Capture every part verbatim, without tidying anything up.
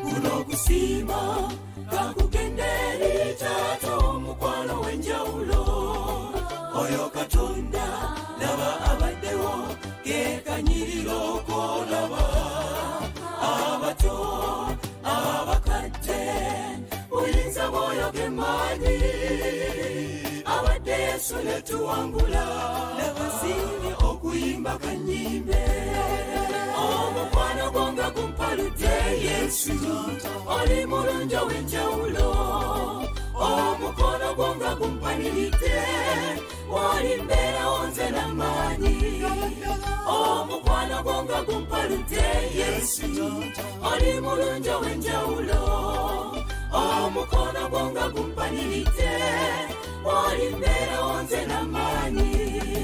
OKUSIIMA kakugenderi tato mukwano wenjawulo oyo Katonda laba abaddewo gekanyiriro kolaba abato abakadde buyinza bwoyo gemanyi abadde Yesu netuwangula nebasiime okuyimba kanyimbe omukwano gonga gumpaludde Yesu oli mulungi w'enjawulo omukono gonga gumpaniridde wali mbeera onze n'amaanyi omukwano gonga gumpaludde Yesu oli mulungi w'enjawulo omukono gonga gumpaniridde wali mbeera onze n'amaanyi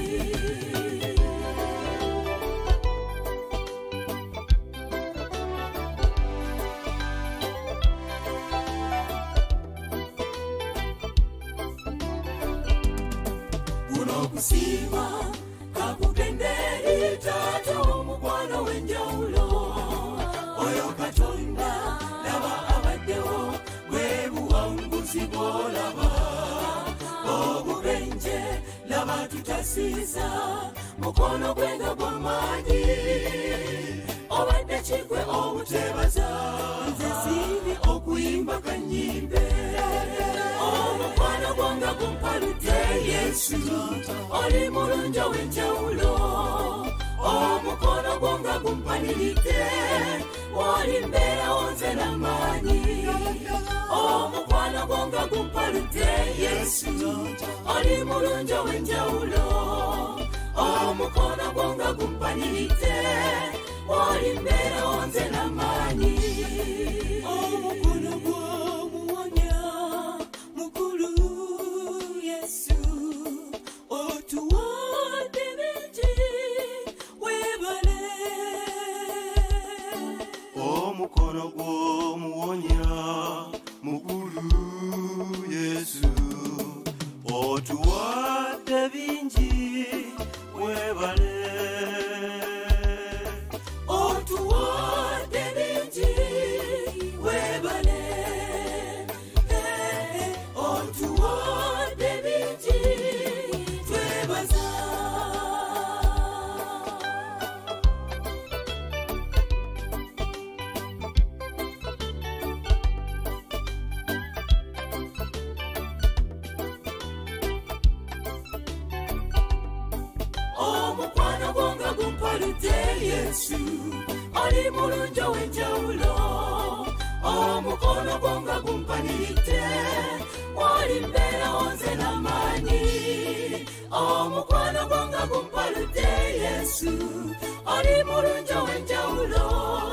OKUSIIMA kakugenderi tato mukwano wenjawulo oyo Katonda laba abaddewo bwe buwanguzi bw'olaba obubenje laba tutasiiza mukono gwenga gw'amaanyi obadde kigwe obuteebaza nze siimi okuyimba kanyimbe omukwano gwange gumpaludde Yesu oli mulungi w'enjawulo omukono gwange gumpaniridde wali mbeera onze n'amaanyi omukwano gwange gumpaludde Yesu oli mulungi w'enjawulo omukono gwange gumpaniridde wali mbeera onze n'amaanyi omukono gw'omuwonya mukulu Yesu otuwadde bingi weebale omukono gw'omuwonya mukulu Yesu otuwadde bingi weebale otuwadde bingi weebale otuwadde bingi twebaza omukwano gwange gumpaludde Yesu oli mulungi w'enjawulo omukono gwange gumpaniridde wali mbeera onze n'amaanyi omukwano gwange gumpaludde Yesu oli mulungi w'enjawulo